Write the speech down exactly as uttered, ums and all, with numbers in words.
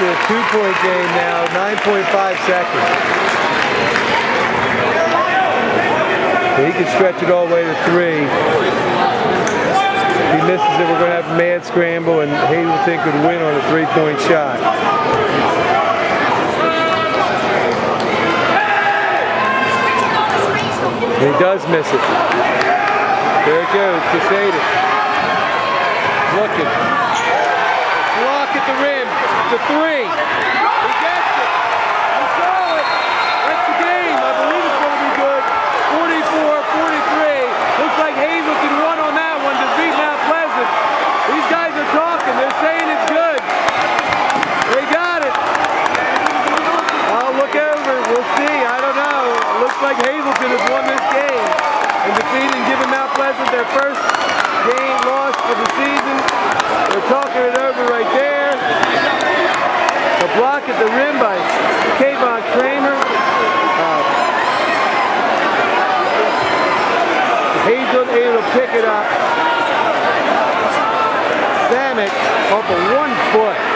to a two-point game now, nine point five seconds. He can stretch it all the way to three. If he misses it, we're going to have a mad scramble, and Hazelton could win on a three-point shot. And he does miss it. There it goes, Casadas. Looking. Block at the rim. The three. He gets it. He saw it. That's the game. I believe it's going to be good. forty-four forty-three. Looks like Hazelton won on that one to beat Mount Pleasant. These guys are talking. They're saying it's good. They got it. I'll look over. We'll see. I don't know. It looks like Hazelton has won this game and defeated and given Mount Pleasant their first game loss of the season. They're talking it over right there. A block at the rim by Kayvon Kramer. Uh, Hazelton able to pick it up. Sanec off of one foot.